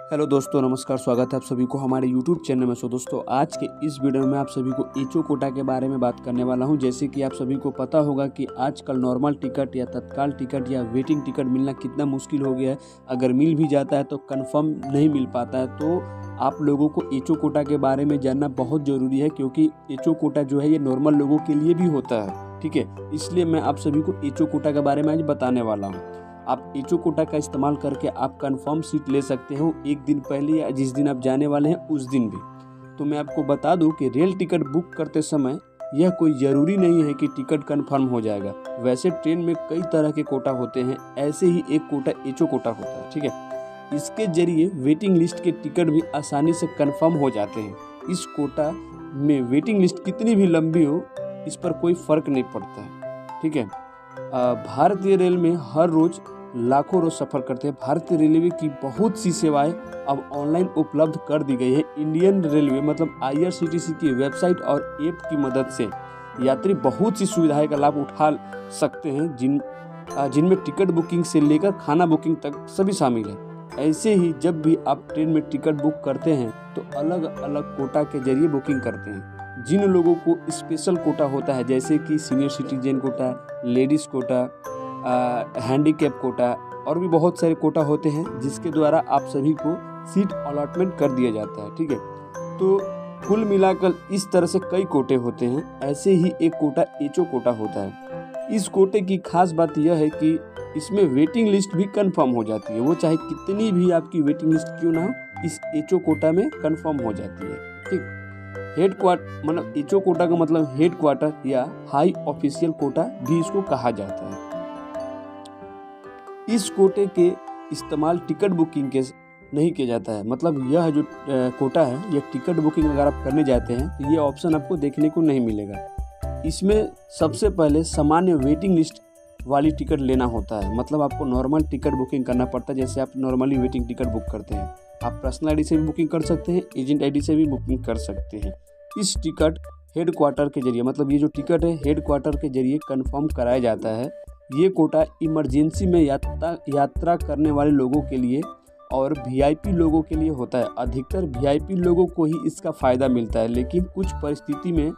Hello दोस्तों, नमस्कार। स्वागत है आप सभी को हमारे YouTube चैनल में। दोस्तों, आज के इस वीडियो में आप सभी को एचओ कोटा के बारे में बात करने वाला हूं। जैसे कि आप सभी को पता होगा कि आजकल नॉर्मल टिकट या तत्काल टिकट या वेटिंग टिकट मिलना कितना मुश्किल हो गया है। अगर मिल भी जाता है तो कंफर्म नहीं मिल पाता है। तो आप लोगों को एचओ कोटा के बारे में जानना बहुत ज़रूरी है, क्योंकि एचओ कोटा जो है ये नॉर्मल लोगों के लिए भी होता है। ठीक है, इसलिए मैं आप सभी को एचओ कोटा के बारे में आज बताने वाला हूँ। आप एचओ कोटा का इस्तेमाल करके आप कंफर्म सीट ले सकते हो एक दिन पहले या जिस दिन आप जाने वाले हैं उस दिन भी। तो मैं आपको बता दूं कि रेल टिकट बुक करते समय यह कोई ज़रूरी नहीं है कि टिकट कंफर्म हो जाएगा। वैसे ट्रेन में कई तरह के कोटा होते हैं, ऐसे ही एक कोटा एचओ कोटा होता है। ठीक है, इसके जरिए वेटिंग लिस्ट के टिकट भी आसानी से कंफर्म हो जाते हैं। इस कोटा में वेटिंग लिस्ट कितनी भी लंबी हो, इस पर कोई फ़र्क नहीं पड़ता है। ठीक है, भारतीय रेल में हर रोज़ लाखों रोज सफर करते हैं। भारतीय रेलवे की बहुत सी सेवाएं अब ऑनलाइन उपलब्ध कर दी गई है। इंडियन रेलवे मतलब IRCTC की वेबसाइट और ऐप की मदद से यात्री बहुत सी सुविधाएं का लाभ उठा सकते हैं, जिनमें टिकट बुकिंग से लेकर खाना बुकिंग तक सभी शामिल है। ऐसे ही जब भी आप ट्रेन में टिकट बुक करते हैं तो अलग अलग कोटा के जरिए बुकिंग करते हैं। जिन लोगों को स्पेशल कोटा होता है, जैसे कि senior citizen quota, ladies quota, handicap quota और भी बहुत सारे कोटा होते हैं, जिसके द्वारा आप सभी को सीट अलॉटमेंट कर दिया जाता है। ठीक है, तो कुल मिलाकर इस तरह से कई कोटे होते हैं। ऐसे ही एक कोटा एचओ कोटा होता है। इस कोटे की खास बात यह है कि इसमें वेटिंग लिस्ट भी कंफर्म हो जाती है। वो चाहे कितनी भी आपकी वेटिंग लिस्ट क्यों ना हो, इस एचओ कोटा में कंफर्म हो जाती है। ठीक, हेड क्वार्टर मतलब एचओ कोटा का मतलब हेड क्वार्टर या हाई ऑफिशियल कोटा भी इसको कहा जाता है। इस कोटे के इस्तेमाल टिकट बुकिंग के नहीं किया जाता है। मतलब यह जो कोटा है, यह टिकट बुकिंग अगर आप करने जाते हैं तो ये ऑप्शन आपको देखने को नहीं मिलेगा। इसमें सबसे पहले सामान्य वेटिंग लिस्ट वाली टिकट लेना होता है। मतलब आपको नॉर्मल टिकट बुकिंग करना पड़ता है, जैसे आप नॉर्मली वेटिंग टिकट बुक करते हैं। आप पर्सनल ID से भी बुकिंग कर सकते हैं, एजेंट ID से भी बुकिंग कर सकते हैं। इस टिकट हेड क्वार्टर के जरिए, मतलब ये जो टिकट है हेड क्वार्टर के जरिए कन्फर्म कराया जाता है। ये कोटा इमरजेंसी में यात्रा करने वाले लोगों के लिए और VIP लोगों के लिए होता है। अधिकतर VIP लोगों को ही इसका फ़ायदा मिलता है, लेकिन कुछ परिस्थिति में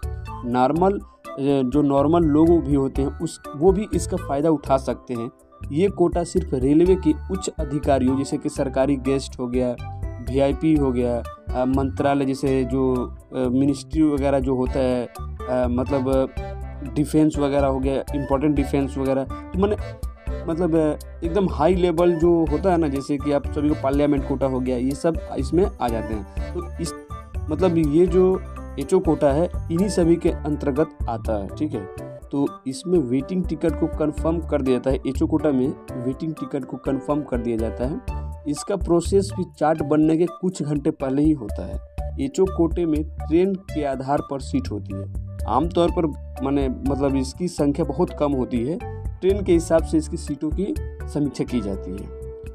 नॉर्मल लोग भी होते हैं वो भी इसका फ़ायदा उठा सकते हैं। ये कोटा सिर्फ रेलवे के उच्च अधिकारियों, जैसे कि सरकारी गेस्ट हो गया, VIP हो गया, मंत्रालय जैसे जो मिनिस्ट्री वगैरह जो होता है, मतलब डिफेंस वगैरह हो गया, इम्पोर्टेंट डिफेंस वगैरह, तो मतलब एकदम हाई लेवल जो होता है ना, जैसे कि आप सभी को पार्लियामेंट कोटा हो गया, ये सब इसमें आ जाते हैं। तो इस मतलब ये जो एचओ कोटा है इन्हीं सभी के अंतर्गत आता है। ठीक है, तो इसमें वेटिंग टिकट को कंफर्म कर दिया जाता है। एचओ कोटा में वेटिंग टिकट को कंफर्म कर दिया जाता है। इसका प्रोसेस भी चार्ट बनने के कुछ घंटे पहले ही होता है। एचओ कोटे में ट्रेन के आधार पर सीट होती है। आमतौर पर मतलब इसकी संख्या बहुत कम होती है। ट्रेन के हिसाब से इसकी सीटों की समीक्षा की जाती है।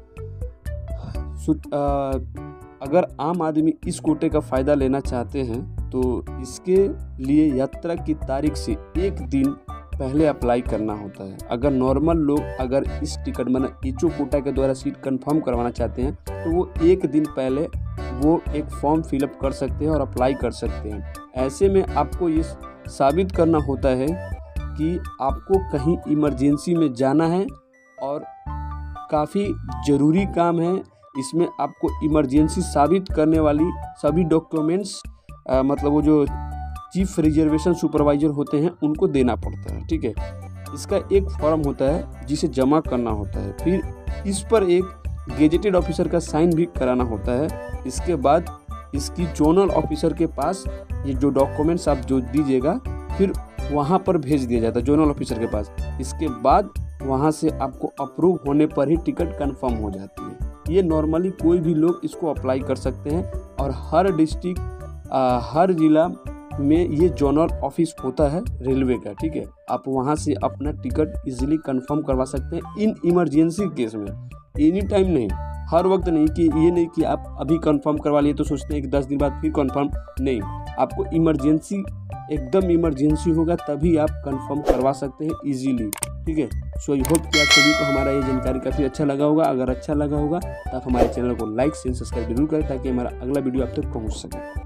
अगर आम आदमी इस कोटे का फ़ायदा लेना चाहते हैं तो इसके लिए यात्रा की तारीख से एक दिन पहले अप्लाई करना होता है। अगर नॉर्मल लोग अगर इस टिकट एचओ कोटा के द्वारा सीट कंफर्म करवाना चाहते हैं तो वो एक दिन पहले वो एक फॉर्म फिलअप कर सकते हैं और अप्लाई कर सकते हैं। ऐसे में आपको ये साबित करना होता है कि आपको कहीं इमरजेंसी में जाना है और काफ़ी ज़रूरी काम है। इसमें आपको इमरजेंसी साबित करने वाली सभी डॉक्यूमेंट्स मतलब वो जो चीफ रिजर्वेशन सुपरवाइजर होते हैं उनको देना पड़ता है। ठीक है, इसका एक फॉर्म होता है जिसे जमा करना होता है। फिर इस पर एक गेजेटेड ऑफिसर का साइन भी कराना होता है। इसके बाद इसकी जोनल ऑफिसर के पास ये जो डॉक्यूमेंट्स आप जो दीजिएगा फिर वहाँ पर भेज दिया जाता है जोनल ऑफिसर के पास। इसके बाद वहाँ से आपको अप्रूव होने पर ही टिकट कंफर्म हो जाती है। ये नॉर्मली कोई भी लोग इसको अप्लाई कर सकते हैं और हर डिस्ट्रिक्ट हर जिला में ये जोनल ऑफिस होता है रेलवे का। ठीक है, आप वहाँ से अपना टिकट इजीली कंफर्म करवा सकते हैं इन इमरजेंसी केस में। एनी टाइम नहीं, हर वक्त नहीं, कि ये नहीं कि आप अभी कंफर्म करवा लिए तो सोचते हैं कि 10 दिन बाद फिर कंफर्म, नहीं, आपको इमरजेंसी, एकदम इमरजेंसी होगा तभी आप कंफर्म करवा सकते हैं इजीली। ठीक है, सो आई होप कि आप सभी को हमारा ये जानकारी काफ़ी अच्छा लगा होगा। अगर अच्छा लगा होगा तो आप हमारे चैनल को लाइक शेयर सब्सक्राइब जरूर करें ताकि हमारा अगला वीडियो आप तक पहुँच सके।